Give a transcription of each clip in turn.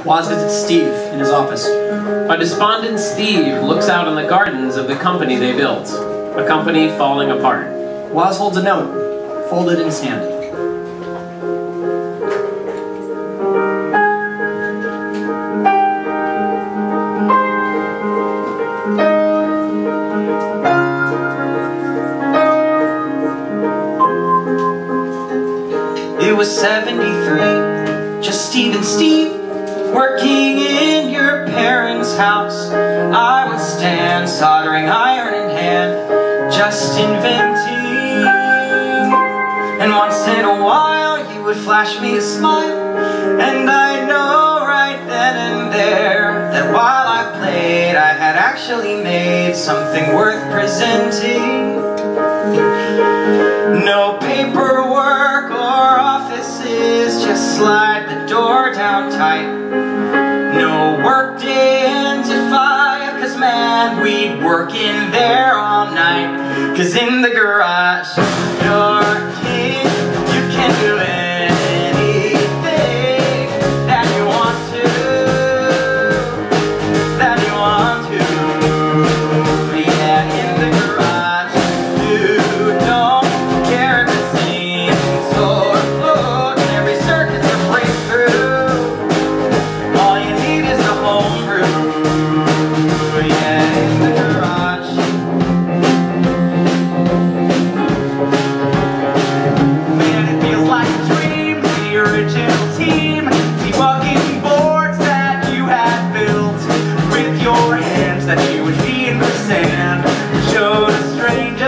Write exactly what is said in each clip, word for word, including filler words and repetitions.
Woz visits Steve in his office. A despondent Steve looks out on the gardens of the company they built. A company falling apart. Woz holds a note, folded in his hand. It was seventy-three, just Steve and Steve, working in your parents' house. I would stand, soldering iron in hand, just inventing. And once in a while you would flash me a smile, and I'd know right then and there that while I played I had actually made something worth presenting. No paperwork or offices, just slide the door down tight. No work day ends at five, cause man, we'd work in there all night. Cause in the garage, you're king, you can do anything that you want to, that you want to. Yeah, in the garage, you don't care if it sings or floats, and every circuit's a breakthrough. All you need is a homebrew. Yeah, in the garage. Man, it feels like a dream, the original team, debugging boards that you had built with your hands that you would feed for sand. Show to strangers.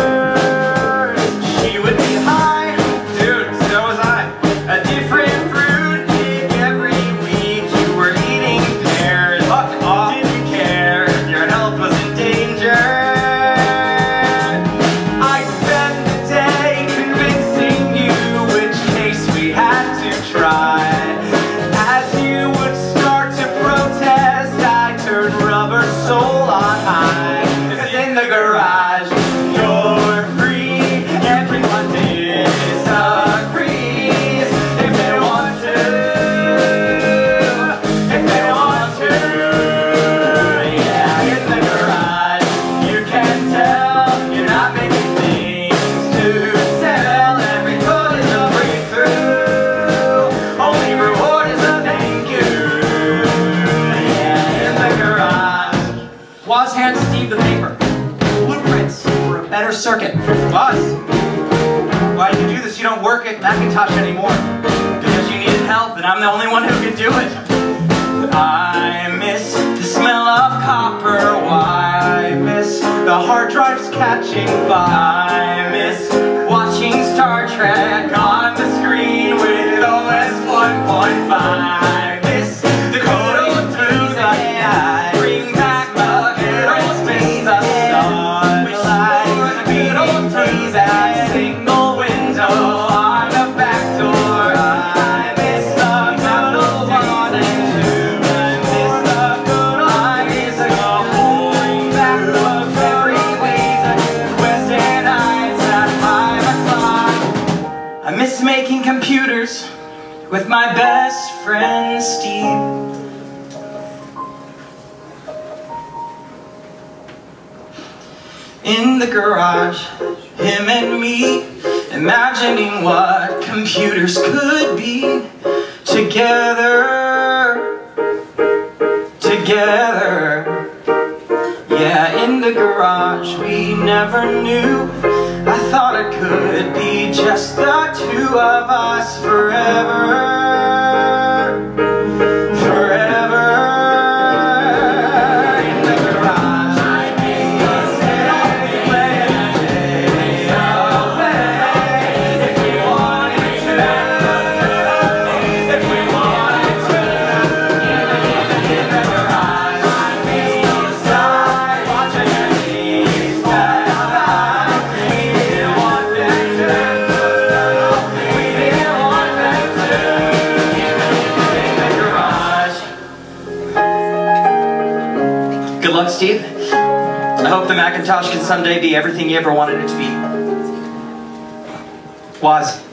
She would be high, dude, so was I. A different fruit cake every week. You were eating pears, fuck off, didn't care if your health was in danger. I spent the day convincing you which case we had to try. As you would start to protest, I turned rubber soul on high. Cause in the garage, you're free. Everyone disagrees if they want to, if they want to. Yeah, in the garage, you can tell you're not making things to sell. Every code is a breakthrough, only reward is a thank you. Yeah, in the garage. Woz hands Steve the paper. Blueprints for a better circuit. Boss, why did you do this? You don't work at Macintosh anymore. Because you needed help, and I'm the only one who can do it. I miss the smell of copper. Why I miss the hard drives catching fire. I miss watching Star Trek on the screen with O S one point five. I miss the coding through the night. Bring back the aerospace of stars. Wish I could old through that single window on the back door. I miss the metal one and two. I miss the good old days ago. Bring back the very ways Wednesday nights at five o'clock. I miss making computers with my best friend Steve. In the garage, him and me, imagining what computers could be. Together, together. Yeah, in the garage, we never knew. I thought it could be just the two of us forever. Forever. In the garage, I miss us anyway. If we wanted to, if we wanted to. In the garage, I miss those times watching your knees pass by. We didn't want them to. We didn't want them to. In the garage. Good luck, Steve. I hope the Macintosh can someday be everything you ever wanted it to be. Woz.